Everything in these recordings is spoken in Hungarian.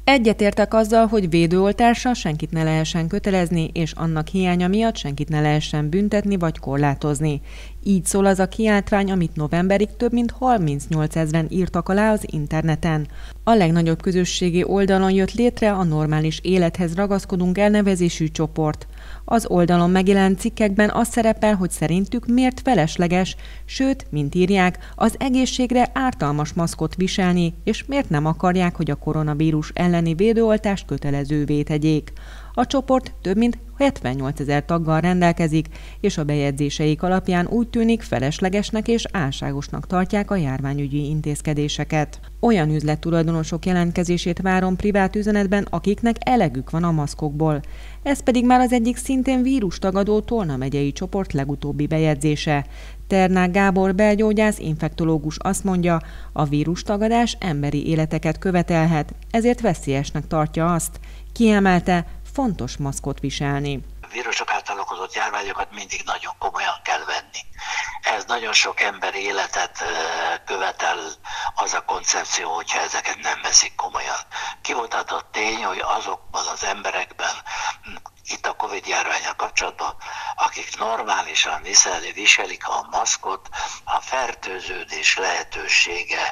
Egyetértek azzal, hogy védőoltásra senkit ne lehessen kötelezni, és annak hiánya miatt senkit ne lehessen büntetni vagy korlátozni. Így szól az a kiáltvány, amit novemberig több mint 38 000-en írtak alá az interneten. A legnagyobb közösségi oldalon jött létre a Normális élethez ragaszkodunk elnevezésű csoport. Az oldalon megjelent cikkekben az szerepel, hogy szerintük miért felesleges, sőt, mint írják, az egészségre ártalmas maszkot viselni, és miért nem akarják, hogy a koronavírus elleni védőoltást kötelezővé tegyék. A csoport több mint 78 000 taggal rendelkezik, és a bejegyzéseik alapján úgy tűnik, feleslegesnek és álságosnak tartják a járványügyi intézkedéseket. Olyan üzlettulajdonosok jelentkezését várom privát üzenetben, akiknek elegük van a maszkokból. Ez pedig már az egyik szintén vírustagadó Tolna megyei csoport legutóbbi bejegyzése. Ternák Gábor belgyógyász, infektológus azt mondja, a vírustagadás emberi életeket követelhet, ezért veszélyesnek tartja azt. Kiemelte, fontos maszkot viselni. A vírusok által okozott járványokat mindig nagyon komolyan kell venni. Ez nagyon sok emberi életet követel az a koncepció, hogyha ezeket nem veszik komolyan. Kimutatott tény, hogy azokban az emberekben, itt a Covid járvánnyal kapcsolatban, akik normálisan viselik a maszkot, a fertőződés lehetősége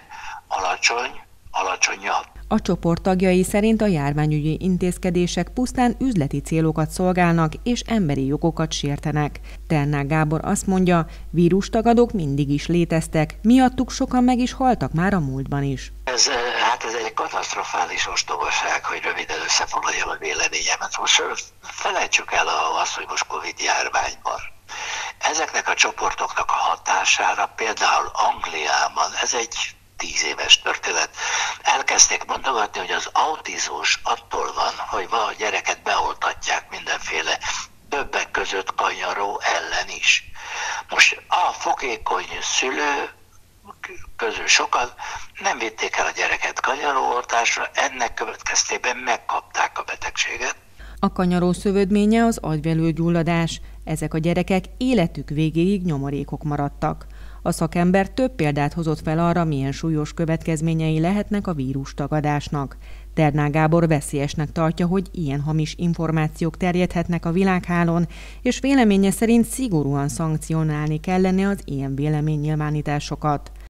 alacsonyabb. A csoport tagjai szerint a járványügyi intézkedések pusztán üzleti célokat szolgálnak és emberi jogokat sértenek. Ternák Gábor azt mondja, vírustagadók mindig is léteztek, miattuk sokan meg is haltak már a múltban is. Ez egy katasztrofális ostobaság, hogy röviden összefoglaljam a véleményemet. Most felejtsük el azt, hogy most Covid járványban. Ezeknek a csoportoknak a hatására például Angliában, ez egy 10 éves történet, elkezdték mondogatni, hogy az autizmus attól van, hogy a gyereket beoltatják mindenféle, többek között kanyaró ellen is. Most a fogékony szülő közül sokan nem vitték el a gyereket kanyaróoltásra, ennek következtében megkapták a betegséget. A kanyaró szövődménye az agyvelőgyulladás. Ezek a gyerekek életük végéig nyomorékok maradtak. A szakember több példát hozott fel arra, milyen súlyos következményei lehetnek a vírustagadásnak. Ternák Gábor veszélyesnek tartja, hogy ilyen hamis információk terjedhetnek a világhálón, és véleménye szerint szigorúan szankcionálni kellene az ilyen véleménynyilvánításokat.